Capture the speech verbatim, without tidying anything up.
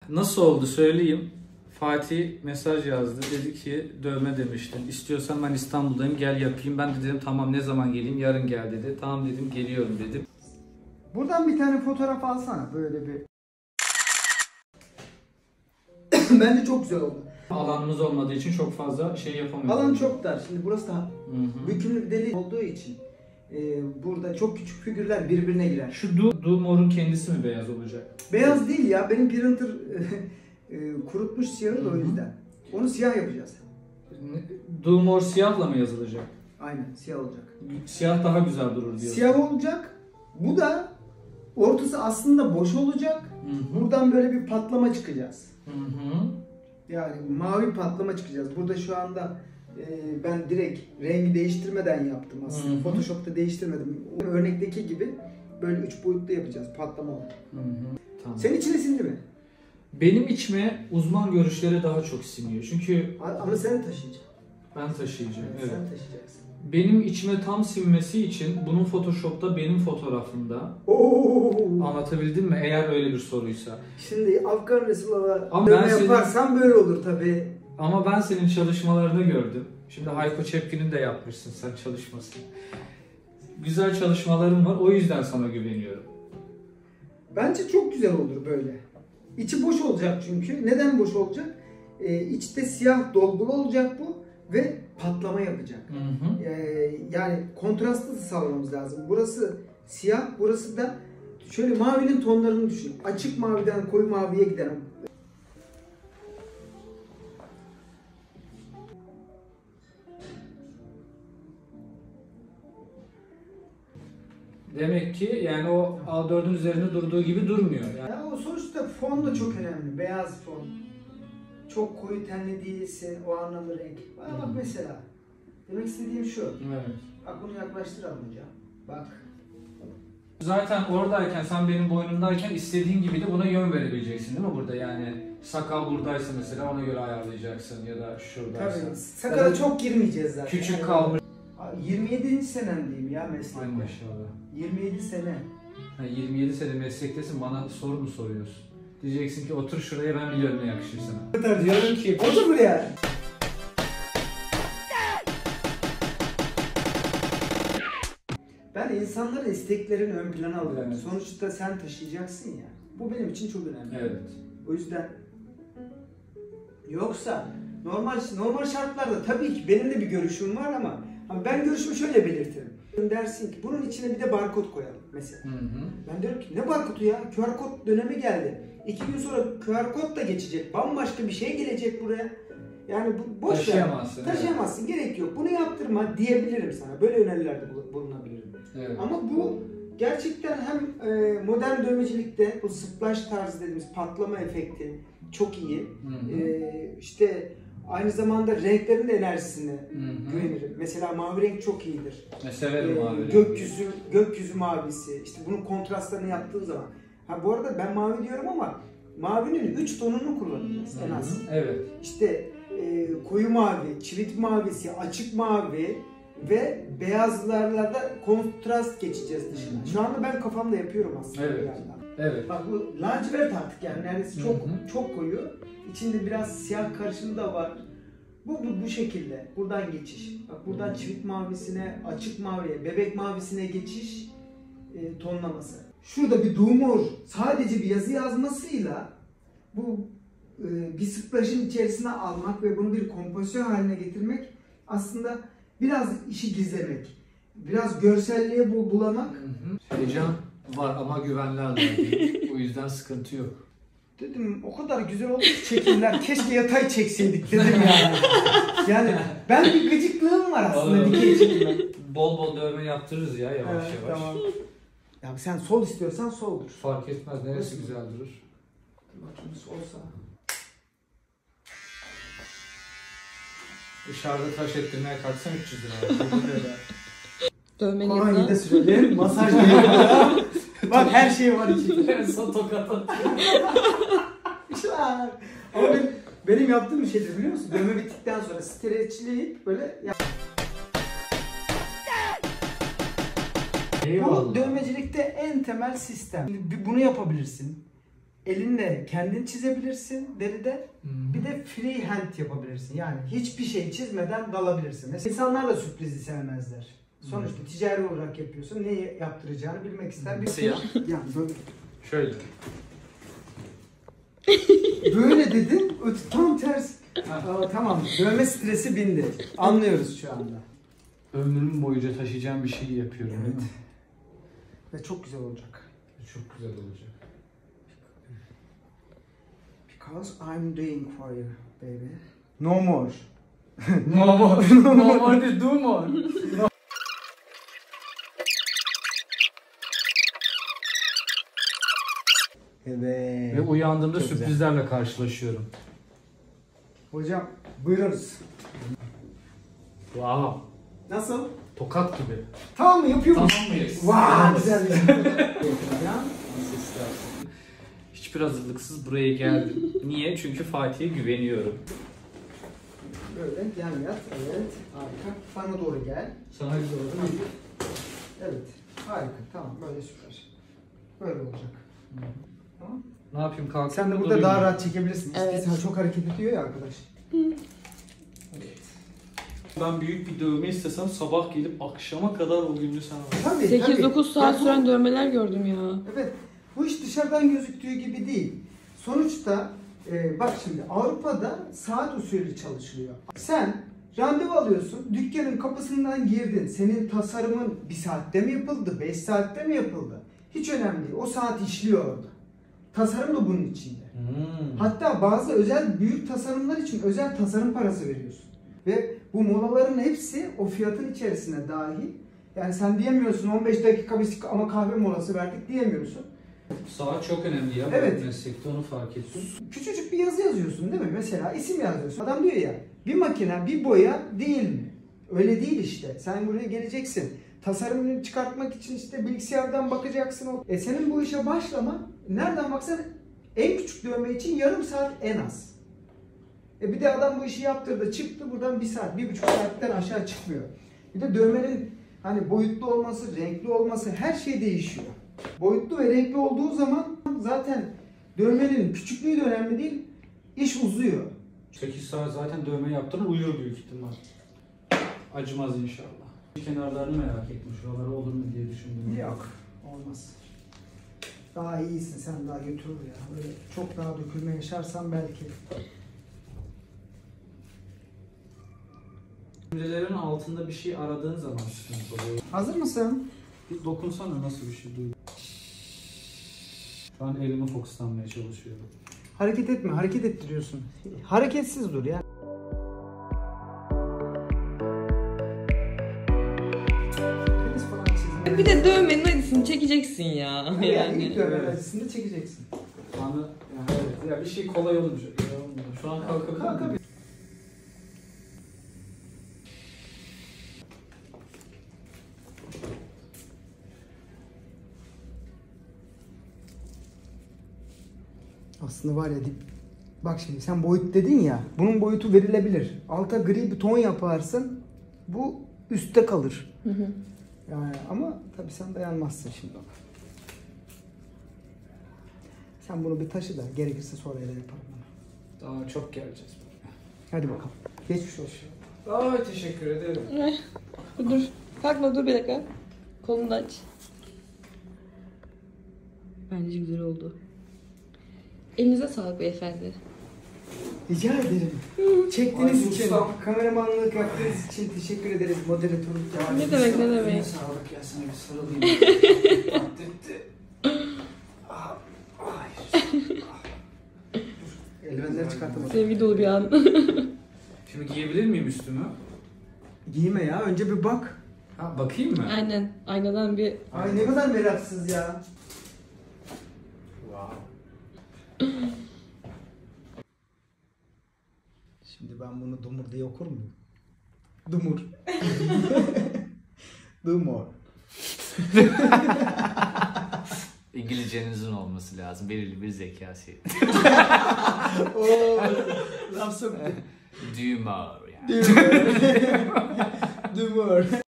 Nasıl oldu söyleyeyim. Fatih mesaj yazdı. Dedi ki dövme demiştin. İstiyorsan ben İstanbul'dayım, gel yapayım. Ben de dedim tamam, ne zaman geleyim? Yarın gel dedi. Tamam dedim, geliyorum dedim. Buradan bir tane fotoğraf alsana böyle bir. Bence çok güzel oldu. Alanımız olmadığı için çok fazla şey yapamıyoruz. Alan çok dar. Şimdi burası da bükümlü bir delik olduğu için e, burada çok küçük figürler birbirine girer. Şu du, du morun kendisi mi beyaz olacak? Beyaz değil ya. Benim printer e, kurutmuş siyahı da o yüzden. Onu siyah yapacağız. Du mor siyahla mı yazılacak? Aynen, siyah olacak. Siyah daha güzel durur diyorsun. Siyah olacak. Bu da ortası aslında boş olacak. Hı hı. Buradan böyle bir patlama çıkacağız. Hı hı. Yani mavi patlama çıkacağız. Burada şu anda e, ben direkt rengi değiştirmeden yaptım aslında. Hı hı. Photoshop'ta değiştirmedim. O örnekteki gibi böyle üç boyutlu yapacağız. Patlama oldu. Hı hı. Tamam. Senin içine sindi mi? Benim içime uzman görüşleri daha çok siniyor. Çünkü Ama sen taşıyacaksın. ben taşıyacağım. Evet, Evet. sen taşıyacaksın. Benim içime tam sinmesi için bunun Photoshop'ta benim fotoğrafımda. Oo. Anlatabildim mi? Eğer öyle bir soruysa. Şimdi Afgan Resulova Ama dövme ben senin- yaparsan böyle olur tabii. Ama ben senin çalışmalarını gördüm. Şimdi Hayko Cepkin'in de yapmışsın sen çalışmasını. Güzel çalışmalarım var. O yüzden sana güveniyorum. Bence çok güzel olur böyle. İçi boş olacak çünkü. Neden boş olacak? Ee, içte siyah dolgulu olacak bu ve patlama yapacak. Hı hı. Ee, yani kontrastı da sağlamamız lazım. Burası siyah, burası da şöyle mavinin tonlarını düşün. Açık maviden koyu maviye giden. Demek ki yani o A dördün üzerinde durduğu gibi durmuyor. Yani Ya o sonuçta fon da çok önemli. Beyaz fon. Çok koyu tenli değilsin, o anlamda renk. Bana bak mesela. Demek istediğim şu. evet. Bak bunu yaklaştıralım hocam. Bak. Zaten oradayken, sen benim boynumdayken istediğin gibi de buna yön verebileceksin değil mi burada? Yani sakal buradaysa mesela ona göre ayarlayacaksın ya da şuradaysa. Tabii. Sakala çok girmeyeceğiz zaten. Küçük Yani kalmış. yirmi yedinci senemdeyim ya meslekte. Ay maşallah. yirmi yedi sene. Ha, yirmi yedi sene meslektesin, bana soru mu soruyorsun? Diyeceksin ki otur şuraya, ben biliyorum ne yakışır sana. Tabii diyorum ki otur buraya. Ben insanların isteklerini ön plana alıyorum. Evet. Sonuçta sen taşıyacaksın ya. Bu benim için çok önemli. Evet. O yüzden yoksa normal normal şartlarda tabii ki benim de bir görüşüm var ama, ama ben görüşümü şöyle belirtirim. Dersin ki bunun içine bir de barkod koyalım mesela. Hı hı. Ben diyorum ki ne barkodu ya? Q R kod dönemi geldi. İki gün sonra Q R kod da geçecek. Bambaşka bir şey gelecek buraya. Yani bu boş ver. Taşıyamazsın, Taşıyamazsın. Gerek yok. Bunu yaptırma diyebilirim sana. Böyle önerilerde bulunabilirim. Evet. Ama bu gerçekten hem e, modern dövmecilikte bu splash tarzı dediğimiz patlama efekti çok iyi. Hı hı. E, işte aynı zamanda renklerin de enerjisine Hı hı. güvenirim. Mesela mavi renk çok iyidir. Ne severim Ee, abi. gökyüzü, gökyüzü mavisi, işte bunun kontrastlarını yaptığın zaman. Ha bu arada ben mavi diyorum ama mavinin üç tonunu kullanacağız en az. Hı hı. Evet. İşte e, koyu mavi, çivit mavisi, açık mavi ve beyazlarla da kontrast geçeceğiz dışına. Hı hı. Şu anda ben kafamda yapıyorum aslında. Evet. bir yandan. Evet. Bak bu lacivert artık yani neredeyse çok Hı hı. çok koyu. İçinde biraz siyah karışımı da var. Bu, bu bu şekilde. Buradan geçiş. Bak buradan çivit mavisine, açık maviye, bebek mavisine geçiş e, tonlaması. Şurada bir dumur sadece bir yazı yazmasıyla bu e, bir splash'ın içerisine almak ve bunu bir kompozisyon haline getirmek aslında biraz işi gizlemek. Biraz görselliğe bu bulamak. Hı hı. Heyecan var ama güvenli alan değil. O yüzden sıkıntı yok. Dedim o kadar güzel oldu ki çekimler. Keşke yatay çekseydik dedim yani. Yani ben bir gıcıklığım var aslında Oğlum. dikey çekimler. Bol bol dövme yaptırırız ya yavaş Evet, yavaş. tamam. Ya sen sol istiyorsan soldur. Fark etmez, neresi güzel durur. Bakayım solsa. Dışarıda taş ettirmeye kalksan üç yüz lira. Dövmeni Kolonyayı da yapına. sürelim. Masaj da yapalım. Bak her şey var içinde. En son tokat atıyor. Ama benim, benim yaptığım bir şeydir biliyor musun? Dövme bittikten sonra streçleyip böyle yap. Bu Eyvallah. dövmecilikte en temel sistem. Bunu yapabilirsin. elinle kendin çizebilirsin deride. Hmm. Bir de freehand yapabilirsin. Yani hiçbir şey çizmeden dalabilirsin. Mesela insanlar da sürprizi sevmezler. Sonuçta ticari olarak yapıyorsun. Neyi yaptıracağını bilmek ister. Bir Nasıl ya? Yani böyle. Şöyle. Böyle dedin, öte- tam ters. Aa, tamam, dövme stresi bindi. Anlıyoruz şu anda. Ömrüm boyunca taşıyacağım bir şey yapıyorum. Evet. Değil mi? Ve çok güzel olacak. Çok güzel olacak. Because I'm doing for you, baby. No more. No more. No more. Do more. Evet. Ve uyandığımda Çok güzel. sürprizlerle karşılaşıyorum. Hocam, buyurunuz. Wow. Nasıl? Tokat gibi. Tamam mı? Yapıyormuş. Tamam mıyız? Vay, güzel. Ya. Hiçbir hazırlıksız buraya geldim. Niye? Çünkü Fatih'e güveniyorum. Böyle yan yat. Evet. Harika. Bana doğru gel. Sana güzel oldu. Evet. Harika. Tamam. Böyle süper. Böyle olacak. Tamam. Ne yapayım, kalkayım Sen de mı, burada durayım daha mı? rahat çekebilirsin. Evet. İstediğin çok hareket ediyor ya arkadaş. Evet. Ben büyük bir dövme istesem sabah gelip akşama kadar o günü sana var. Tabii, sekiz tabii. dokuz saat Ya bu- süren dövmeler gördüm ya. Evet. Bu iş dışarıdan gözüktüğü gibi değil. Sonuçta e, bak şimdi Avrupa'da saat usulü çalışılıyor. Sen randevu alıyorsun, dükkanın kapısından girdin. Senin tasarımın bir saatte mi yapıldı, beş saatte mi yapıldı? Hiç önemli değil. O saat işliyor orada. Tasarım da bunun içinde. Hmm. Hatta bazı özel büyük tasarımlar için özel tasarım parası veriyorsun. Ve bu molaların hepsi o fiyatın içerisine dahil. Yani sen diyemiyorsun on beş dakika biz ama kahve molası verdik diyemiyorsun. Saat çok önemli ya. Evet. Bu meslekte onu fark ettim. Küçücük bir yazı yazıyorsun değil mi? Mesela isim yazıyorsun. Adam diyor ya bir makine bir boya değil mi? Öyle değil işte. Sen buraya geleceksin. Tasarımını çıkartmak için işte bilgisayardan bakacaksın. E senin bu işe başlama nereden baksan en küçük dövme için yarım saat en az. E bir de adam bu işi yaptırdı çıktı buradan bir saat, bir buçuk saatten aşağı çıkmıyor. Bir de dövmenin hani boyutlu olması, renkli olması her şey değişiyor. Boyutlu ve renkli olduğu zaman zaten dövmenin küçüklüğü de önemli değil, iş uzuyor. sekiz saat zaten dövme yaptırır, uyur büyük ihtimal. Acımaz inşallah. Kenarlarını merak ettim. Şuraları olur mu diye düşündüm. Yok, olmaz. Daha iyisin sen, daha götürür ya. Böyle çok daha dökülme yaşarsan belki. Cümlelerin altında bir şey aradığın zaman sıkıntı oluyor. Hazır mısın? Bir dokunsana, nasıl bir şey duydun? Şu an elime fokuslanmaya çalışıyorum. Hareket etme, hareket ettiriyorsun. Hareketsiz dur ya. Tenis falan çizme. Bir de dövmenin acısını çekeceksin ya. Yani, Yani. ilk dövme acısını çekeceksin. Anı, yani evet. Ya bir şey kolay olmayacak. Şu an kalkabilir miyim? Kalkabilir. Aslında var ya dip. Bak şimdi sen boyut dedin ya. Bunun boyutu verilebilir. Alta gri bir ton yaparsın. Bu üstte kalır. Hı hı. Yani ama tabii sen dayanmazsın şimdi ona. Sen bunu bir taşı da gerekirse sonra ele yaparım bunu. Daha çok geleceğiz. Hadi bakalım. Geçmiş olsun. Ay teşekkür ederim. Dur. Kalkma, dur bir dakika. Kolunu da aç. Bence güzel oldu. Elinize sağlık beyefendi. Rica ederim. Çektiğiniz Ay, için, ustam. kameramanlık yaptığınız için teşekkür ederiz. Moderatörlük yaptığınız Ne demek, ne Eline demek. sağlık ya, sana bir sarılayım. Atletti. Ah, hayır. Eldivenleri çıkartamadım. Sevgi dolu bir an. Şimdi giyebilir miyim üstümü? Giyme ya. Önce bir bak. Ha, bakayım mı? Aynen. Aynadan bir... Ay ne kadar meraksız ya. Wow. Şimdi ben bunu Dumur diye okur muyum? Dumur. Dumur. İngilizcenizin olması lazım. Belirli bir zekası. Oo, laf soktu. Dumor yani. Dumur.